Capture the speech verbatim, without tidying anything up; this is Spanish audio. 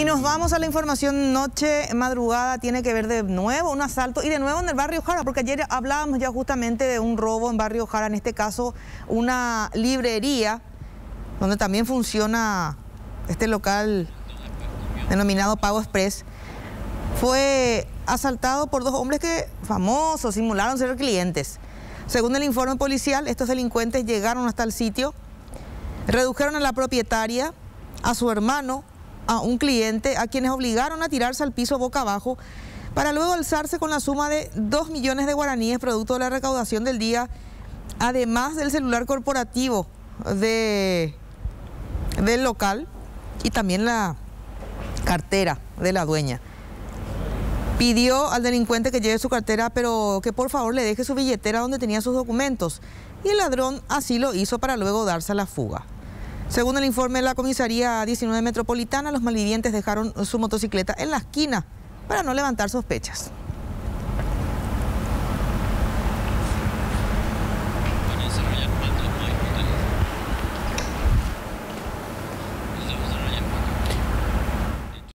Y nos vamos a la información noche, madrugada, tiene que ver de nuevo un asalto y de nuevo en el barrio Jara, porque ayer hablábamos ya justamente de un robo en barrio Jara, en este caso una librería, donde también funciona este local denominado Pago Express. Fue asaltado por dos hombres que famosos simularon ser clientes. Según el informe policial, estos delincuentes llegaron hasta el sitio, redujeron a la propietaria, a su hermano, a un cliente, a quienes obligaron a tirarse al piso boca abajo para luego alzarse con la suma de dos millones de guaraníes producto de la recaudación del día, además del celular corporativo de, del local y también la cartera de la dueña. Pidió al delincuente que lleve su cartera, pero que por favor le deje su billetera donde tenía sus documentos, y el ladrón así lo hizo para luego darse a la fuga. Según el informe de la comisaría diecinueve metropolitana, los malvivientes dejaron su motocicleta en la esquina para no levantar sospechas.